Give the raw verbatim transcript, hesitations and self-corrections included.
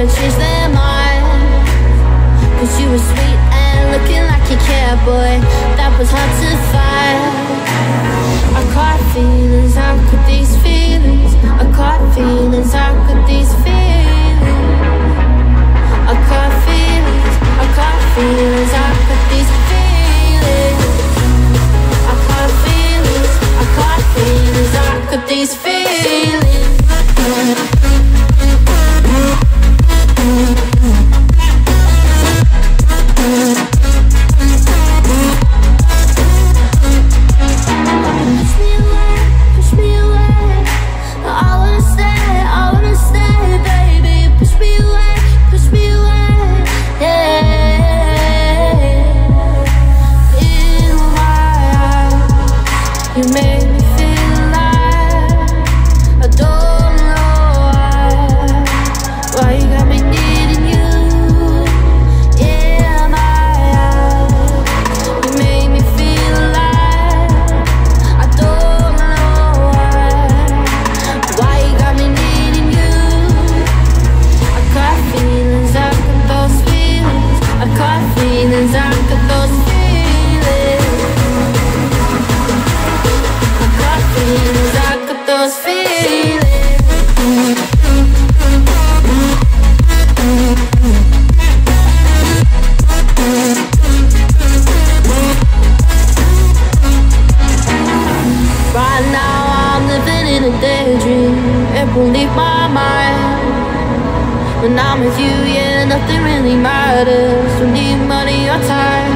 to change their mind. Cause you were sweet and looking like you cared, boy, that was hard to find. I caught feelings, how could these feelings? I caught feelings, how could these feelings? I caught feelings, I caught feelings, how could these feelings? I caught feelings, I caught feelings, how could these feelings? When I'm with you, yeah, nothing really matters. Don't need money or time.